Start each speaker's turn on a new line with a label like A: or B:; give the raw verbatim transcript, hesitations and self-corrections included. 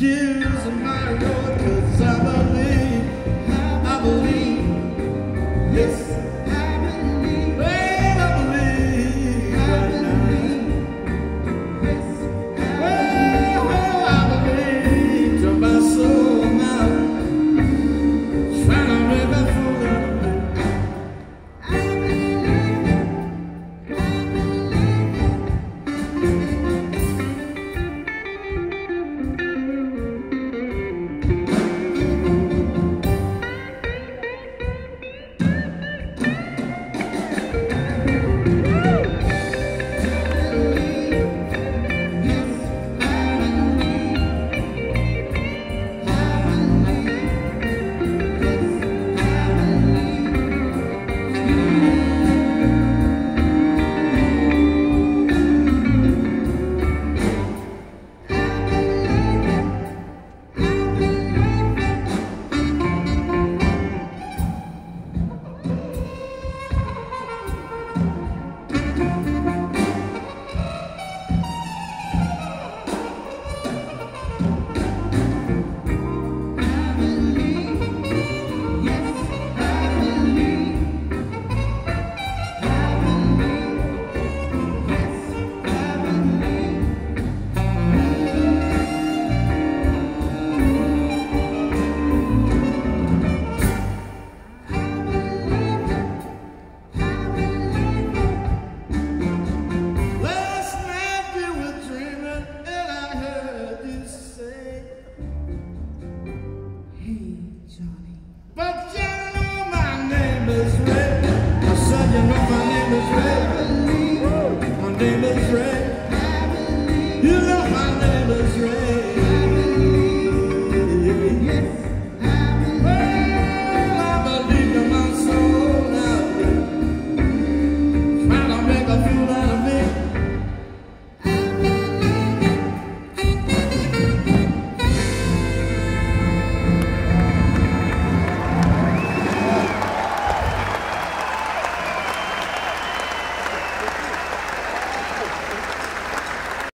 A: using my road, 'cause I believe, I believe, yes, I believe, well, I believe, I believe, yes, well, I believe to my soul now, trying to make a fool out of me. I believe it, I believe it. But you know my name is Ray. I said you know my name is Ray. My name is Ray. You know my name is Ray.